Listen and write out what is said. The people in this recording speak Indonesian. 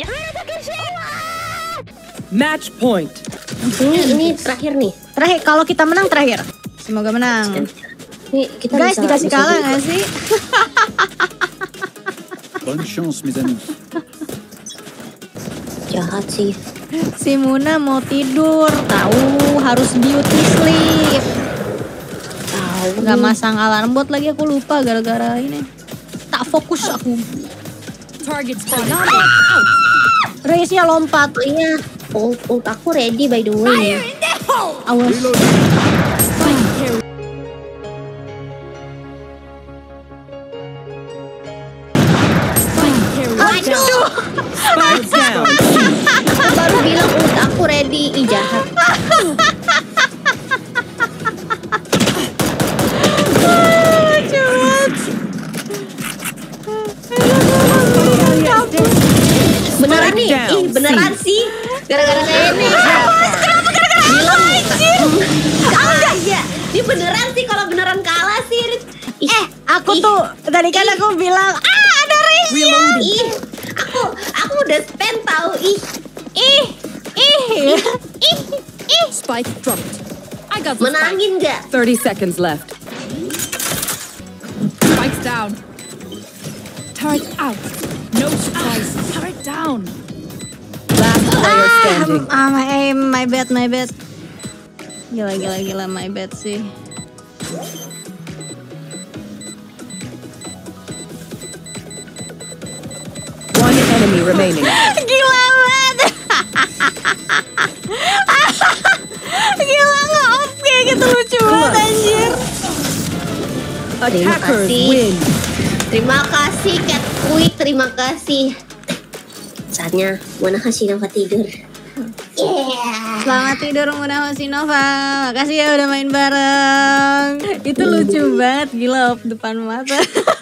Match point. Ini terakhir nih. Terakhir, kalau kita menang terakhir. Semoga menang. Nih, kita Guys, bisa, dikasih kalah nggak sih? Bonne chance, mes amis. Jahat sih. Si Muna mau tidur, tahu harus beauty sleep. Tahu. Gak masang alarm bot lagi, aku lupa gara-gara ini. Tak fokus aku. Target spot. Race-nya lompat. Oh iya, ult aku ready by the way. Awas. Waduh, Spike down. aku baru bilang ult aku ready. Ih, jahat. Beneran nih, ih beneran sih. Gara-gara kayak ini. Bilang enggak ya. Ini beneran sih, kalau beneran kalah sih. Aku tuh tadi kan aku bilang, ada race-nya. Ih, aku udah spend tahu ih. Spike dropped. I got the spike. Menangin nggak? 30 seconds left. Spike's down. Turret out. No surprise. Turret down. Last player standing. My bad. Gila, my bad sih. One enemy remaining. Gila banget. Gila nge-off kayak gitu, lucu banget anjir. Attackers kasih. win. Terima kasih Cat Quick, terima kasih. Saatnya Mona kasih Nova tidur. Yeah. Selamat tidur Muna Nova. Makasih ya udah main bareng. Itu lucu banget, gila off depan mata.